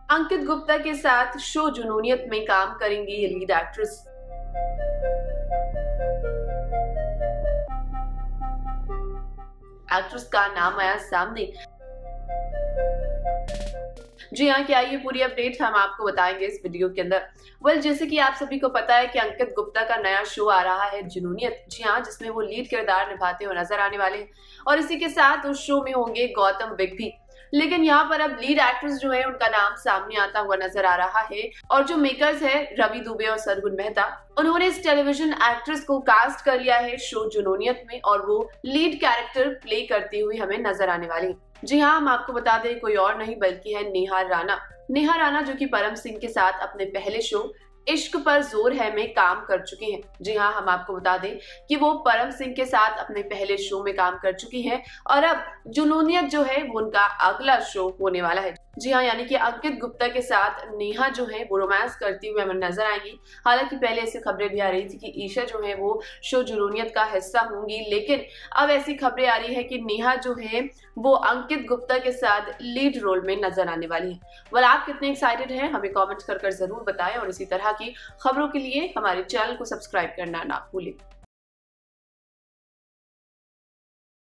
अंकित गुप्ता के साथ शो जुनूनियत में काम करेंगी ये लीड एक्ट्रेस। एक्ट्रेस का नाम आया सामने। जी हाँ, क्या ये पूरी अपडेट हम आपको बताएंगे इस वीडियो के अंदर। जैसे कि आप सभी को पता है कि अंकित गुप्ता का नया शो आ रहा है जुनूनियत, जी हाँ, जिसमें वो लीड किरदार निभाते हुए नजर आने वाले हैं और इसी के साथ उस शो में होंगे गौतम विग भी। लेकिन यहाँ पर अब लीड एक्ट्रेस जो है उनका नाम सामने आता हुआ नजर आ रहा है और जो मेकर्स है रवि दुबे और सरगुन मेहता, उन्होंने इस टेलीविजन एक्ट्रेस को कास्ट कर लिया है शो जुनूनियत में और वो लीड कैरेक्टर प्ले करती हुई हमें नजर आने वाली है। जी हाँ, हम आपको बता दें कोई और नहीं बल्कि है नेहा राणा। नेहा राणा जो कि परम सिंह के साथ अपने पहले शो इश्क पर जोर है में काम कर चुकी हैं। जी हाँ, हम आपको बता दें कि वो परम सिंह के साथ अपने पहले शो में काम कर चुकी हैं और अब जुनूनियत जो है वो उनका अगला शो होने वाला है। जी हाँ, यानी कि अंकित गुप्ता के साथ नेहा जो है वो रोमांस करती हुई हमें नजर आएंगी। हालांकि पहले ऐसी खबरें भी आ रही थी कि ईशा जो है वो शो जुनूनियत का हिस्सा होंगी, लेकिन अब ऐसी खबरें आ रही है कि नेहा जो है वो अंकित गुप्ता के साथ लीड रोल में नजर आने वाली है। आप कितने एक्साइटेड हैं हमें कमेंट कर जरूर बताएं और इसी तरह की खबरों के लिए हमारे चैनल को सब्सक्राइब करना ना भूलें।